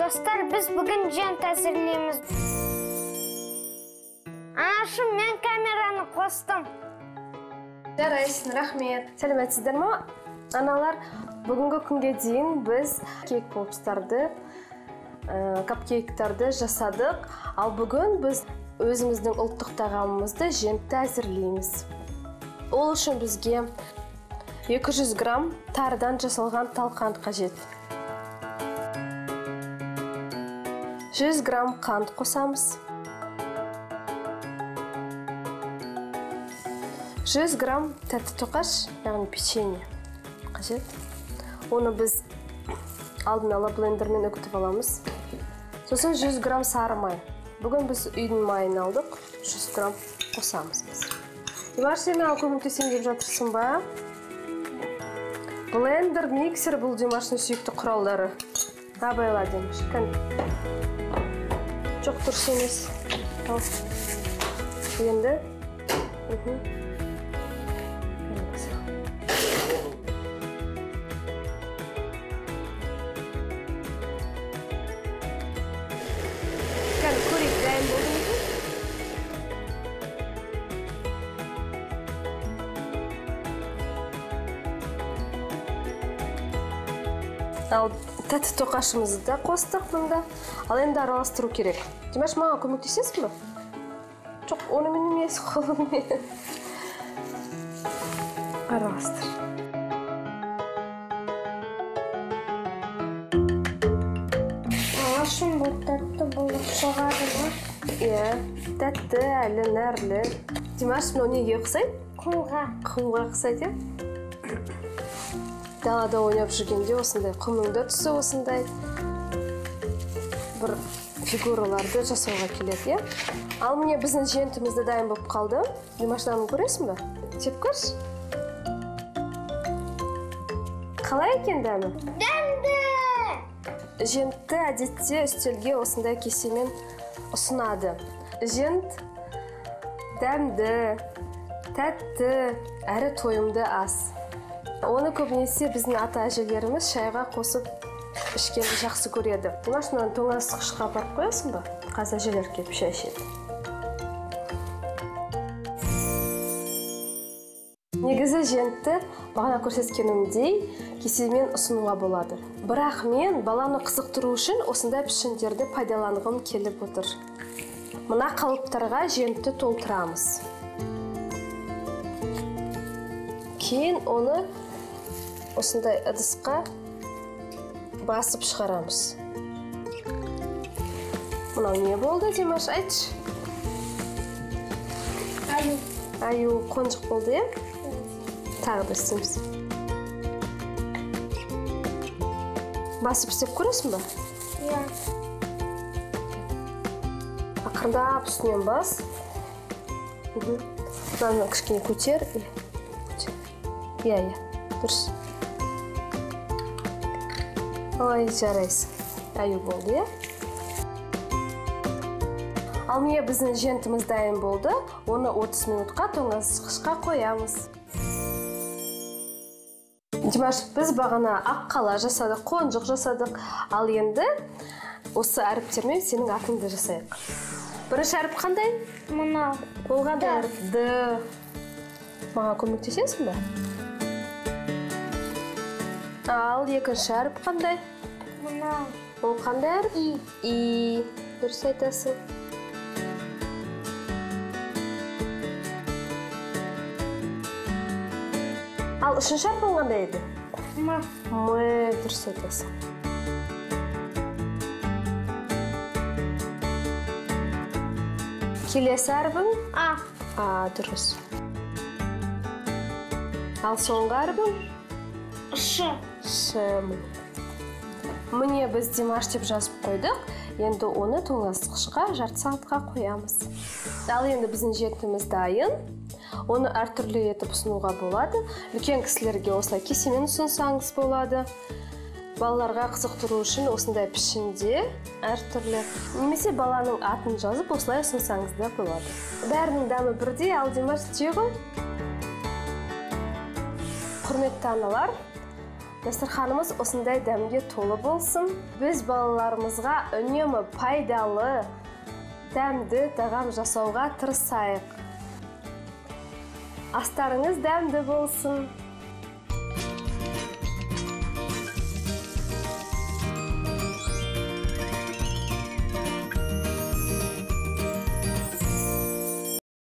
Достар, біз бүгін жент әзірлейміз. Анашым, мен камераны қостым. Жарайсың, рахмет. Сәлеметсіздер ма? Аналар, бүгінгі күнге дейін біз кейк-попстарды, капкейктарды жасадық. Ал бүгін біз өзіміздің ұлттық тағамымызды жентті әзірлейміз. Ол үшін бізге 200 грамм тарыдан жасалған талқант қажет. 100 грамм қант қосамыз. 100 грамм тәтті тоқаш, яғни печенье қажет. Оны біз алдын ала блендермен үгітіп аламыз. Сосын 100 грамм сары май. Бүгін біз үйдің майын алдық, 100 грамм қосамыз біз. Димаш, сен көмектесем деп жатырсың ба? Блендер, миксер бұл Димаштың сүйікті құралдары. Абайла, Димаш. Жоқ, дұрыс емес. Енді. Көрейік, дайын болды ме? Ал тәтті тоқашымызды да қостық мұнда. Ал енді араластыру керек. Димаш, маған көмектесесің бе? Жоқ, оны мен емес, қолыммен. Араластыр. Анашым, бұл тәтті болып шығады ма? Иә, тәтті, әлі, нәрлі. Димаш, мынау неге ұқсайды? Құмға. Құмға ұқсайды, иә? Далада ойнап жүргенде осындай құмның да түсі осындай бір фигураларды жасауға келеді, иә? Ал міне біздің жентімізді дайын болып қалды. Димаштан көресің бе? Теп көрші. Қалай екен дәмі? Дәмді! Жентті әдетте үстелге осындай кесемен ұсынады. Жент дәмді, тәтті, әрі тойымды ас. Оны көбінесе біздің ата-әжелеріміз шайға қосып ішкенді жақсы көреді. Димаш, мынаны тоңазытқышқа апарып қоясың ба? Қазір әжелер келіп шай ішеді. Негізі жентті бағана көрсеткенімдей кесемен ұсынуға болады. Бірақ мен баланы қызықтыру үшін осындай пішіндерді пайдаланғым келіп отыр. Мына қалыптарға жентті толтырамыз. Кейін оны осындай ыдысқа басып шығарамыз. Мынау не болды, Димаш, айтшы? Аю. Аю қонжық болды, е? Тағы да істейміз. Басып істеп көресің ба? Иә. Ақырындап үстінен бас. Мынаны кішкене көтер. Иә, дұрыс. Ой, жарайсың. Аю болды, е? Ал міне біздің жентіміз дайын болды. Оны 30 минутқа тоңазытқышқа қоямыз. Димаш, біз бағана аққала жасадық, қонжық жасадық. Ал енді осы әріптермен сенің атыңды жасайық. Бірінші әріп қандай? Мынау. Қолға да әріп Д. Маған көмектесесің бе? Ал екінші әріп қандай? Мынау. Ол қандай әріп? И. И. Дұрыс айтасың. Ал үшінші әріп қандай еді? М. М. Дұрыс айтасың. Келесі әріпің? А. А, дұрыс. Ал соңғы әріпің? Ш. Ш. Міне біз Димаш деп жазып қойдық. Енді оны тоңазытқышқа жарты сағатқа қоямыз. Ал енді біздің жентіміз дайын. Оны әртүрлі етіп ұсынуға болады. Үлкен кісілерге осылай кесемен ұсынсаңыз болады. Балаларға қызықтыру үшін осындай пішінде әртүрлі. Немесе баланың атын жазып осылай ұсынсаңыз да болады. Бәрінің дәмі бірдей, ал Димаш жей ғой. Құрметті аналар, Дастарханымыз осындай дәмге толы болсын. Біз балаларымызға үнемі пайдалы, дәмді тағам жасауға тырысайық. Астарыңыз дәмді болсын.